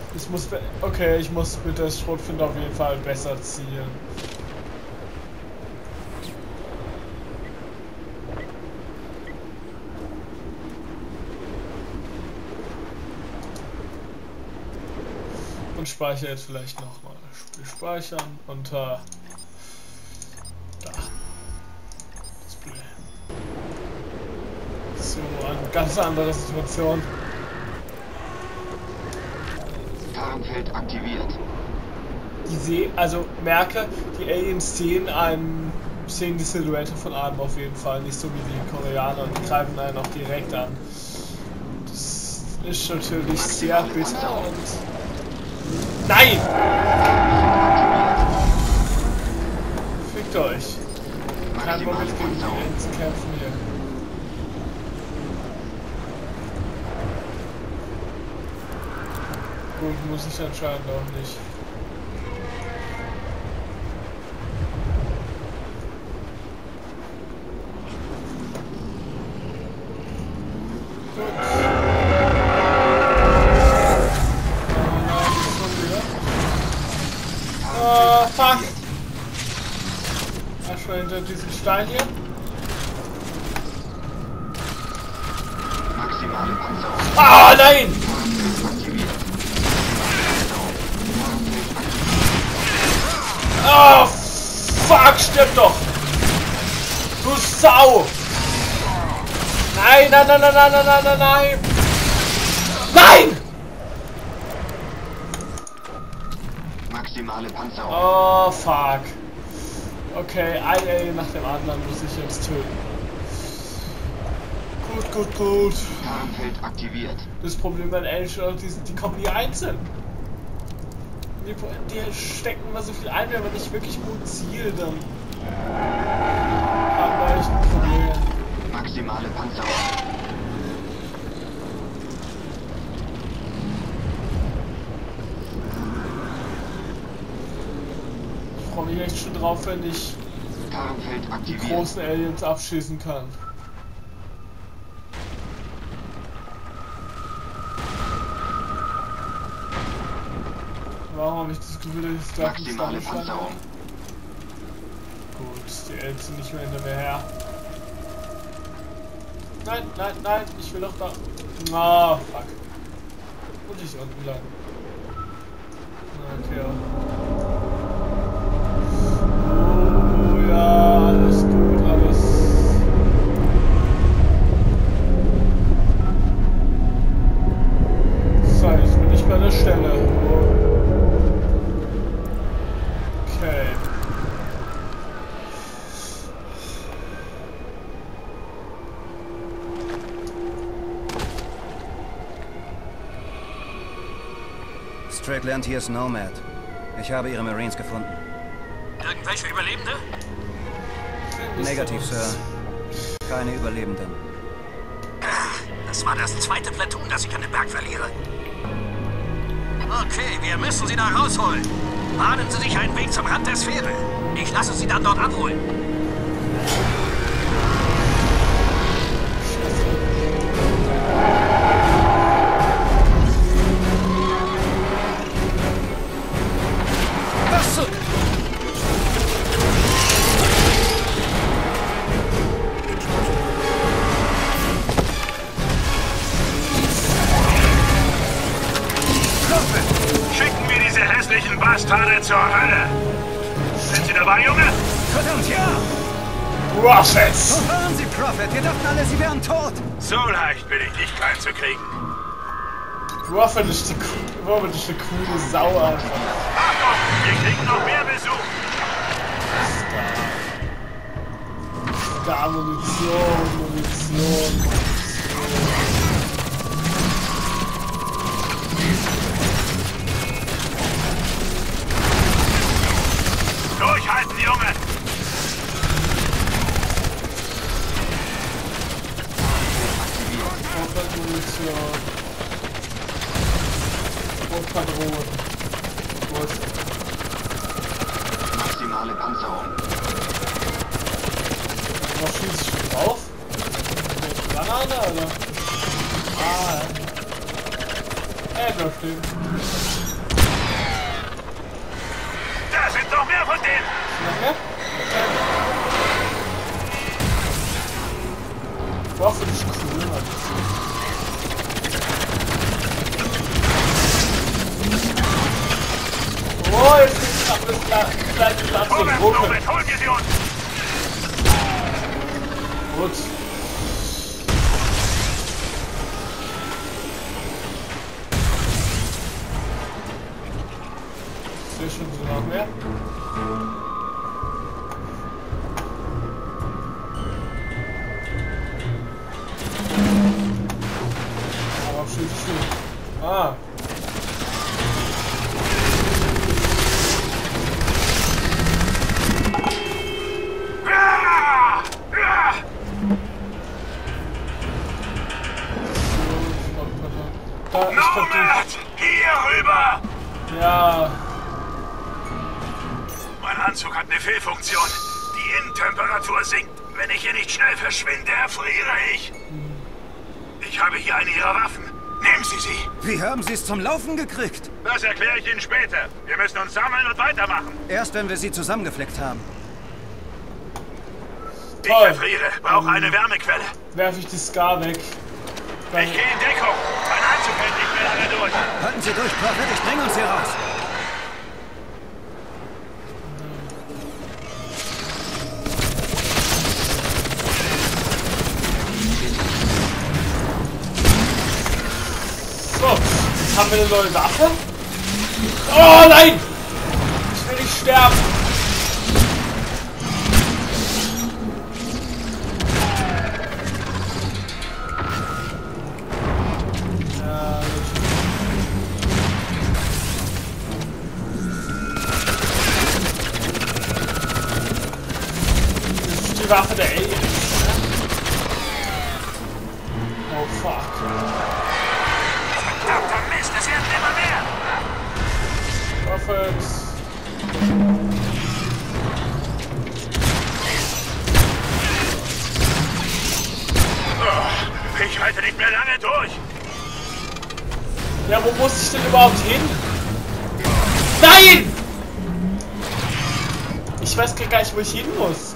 Ich muss... Okay, ich muss mit der Schrotflinte auf jeden Fall besser zielen. Und speichere jetzt vielleicht nochmal. Spiel speichern unter... Da. Display. So, eine ganz andere Situation. Tarnfeld aktiviert. Also merke, die Aliens sehen die Silhouette von einem auf jeden Fall, nicht so wie die Koreaner, und die greifen einen auch direkt an. Das ist natürlich sehr bitter und... Nein! Fickt euch. Kein Bock mit gegen die Aliens zu kämpfen hier. Gut, muss ich anscheinend auch nicht. Fuck! Erstmal hinter diesem Stein hier. Maximale Panzerung. Ah, nein! Oh, fuck, stirb doch! Du Sau! Nein, nein, nein, nein, nein, nein, nein, nein! Nein! Maximale Panzerung. Oh, fuck. Okay, ein Alien nach dem anderen muss ich jetzt töten. Gut, gut, gut. Tarnfeld aktiviert. Das Problem bei den Aliens, die kommen nie einzeln. Die stecken immer so viel ein, wenn man nicht wirklich gut zielt, dann haben wir echt ein Problem. Maximale Panzerung. Ich freue mich echt schon drauf, wenn ich Tarnfeld die aktiviert. großen Aliens abschießen kann. Warum habe ich das Gefühl, dass ich da Maximale Panzerung. Gut, die Aliens sind nicht mehr hinter mir her. Nein, nein, nein, ich will doch da. Ah, fuck. Und ich unten lang. Okay. Oh ja, alles gut, alles. So, jetzt bin ich bei der Stelle. Okay. Strickland, hier ist Nomad. Ich habe Ihre Marines gefunden. Irgendwelche Überlebende? Negativ, Sir. Keine Überlebenden. Das war das zweite Platoon, das ich an den Berg verliere. Okay, wir müssen sie da rausholen. Bahnen Sie sich einen Weg zum Rand der Sphäre. Ich lasse Sie dann dort abholen. Was so? Schicken wir diese hässlichen Bastarde zur Hölle. Sind Sie dabei, Junge? Verdammt, ja! Rockets! Wo waren Sie, Prophet? Wir dachten alle, Sie wären tot. So leicht bin ich nicht klein zu kriegen. Prophet ist eine coole Sau einfach. Achtung, wir kriegen noch mehr Besuch. Da Munition. Durchhalten, Junge. Munition. Patronen. Gut. Maximale Panzerung. Was schießt schon drauf? Granate, oder? Ah, ja. Bleib stehen. Da sind noch mehr von denen! Noch mehr? Boah, finde ich cool, Mann. Oh, jetzt ist alles Platz. Vorwärts, Nomad, holen wir sie uns! Gut. Sehr schön, so noch mehr. Aber schön. Ah. Da, ich glaub, Nomad! Hier rüber! ja. Mein Anzug hat eine Fehlfunktion. Die Innentemperatur sinkt. Wenn ich hier nicht schnell verschwinde, erfriere ich. Ich habe hier eine Ihrer Waffen. Nehmen Sie sie. Wie haben Sie es zum Laufen gekriegt? Das erkläre ich Ihnen später. Wir müssen uns sammeln und weitermachen. Erst wenn wir sie zusammengefleckt haben. Ich erfriere. Brauche eine Wärmequelle. Werfe ich die Scar weg. Dann, Ich gehe in Deckung. Mein Anzug hält nicht mehr lange durch. Halten Sie durch, Prophet, ich bringe uns hier raus. so, haben wir eine neue Waffe? Oh nein! Ich will nicht sterben! Ja, das ist die Waffe der Aliens. Oh fuck. Verdammter Mist, es werden immer mehr. Prophet. Oh, ich halte nicht mehr lange durch. Ja, wo muss ich denn überhaupt hin? Nein! Ich weiß gar nicht, wo ich hin muss.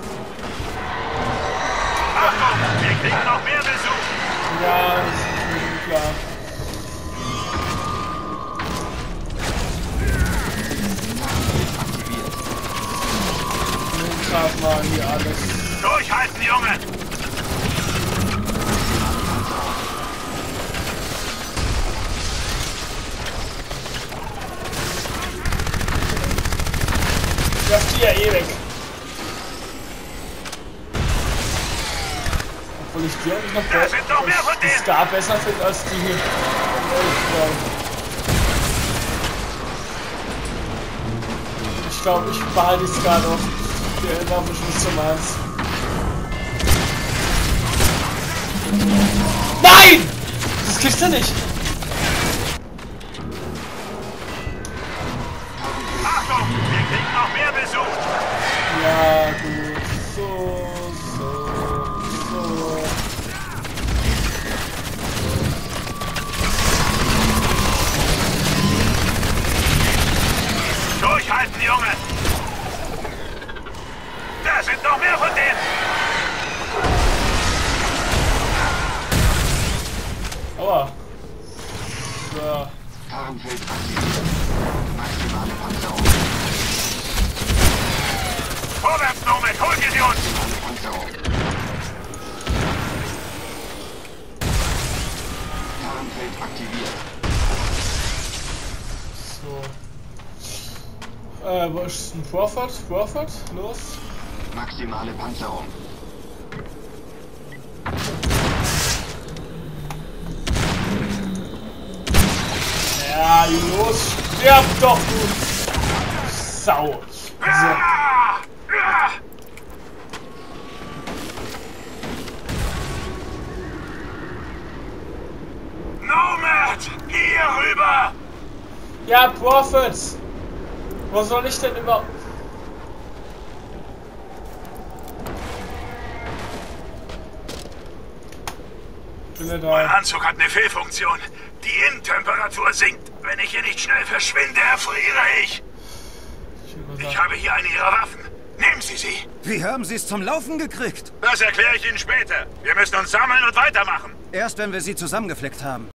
Achtung, wir kriegen noch mehr Besuch. Ja, das ist mir klar. Nimm grad mal hier alles. Durchhalten, Junge. Ich lass die ja eh weg. Obwohl ich die eigentlich noch Da sind noch mehr von denen. Scar besser finde als die hier. Ich glaube, ich behalte die Scar noch. Die erinnern mich nicht zum Eins. Nein! Das kriegst du nicht. Achtung, wir kriegen noch mehr Besuch. Ja, gut. So. Durchhalten, Junge. Da sind noch mehr von denen. Aua. So. Tarnfeld aktiviert. Maximale Panzerung. Vorwärts, Nomad, holen wir sie uns. Maximale Panzerung. Tarnfeld aktiviert. So. Wo ist ein Crawford? Crawford? Los. Maximale Panzerung. Ja, los. Stirb doch, du Sau. So. Ah! Ah! Nomad, hier rüber. Ja, Prophet. Wo soll ich denn überhaupt... Bin ja Mein da. Anzug hat eine Fehlfunktion. Die Innentemperatur sinkt. Wenn ich hier nicht schnell verschwinde, erfriere ich. Ich habe hier eine Ihrer Waffen. Nehmen Sie sie. Wie haben Sie es zum Laufen gekriegt? Das erkläre ich Ihnen später. Wir müssen uns sammeln und weitermachen. Erst wenn wir sie zusammengeflickt haben.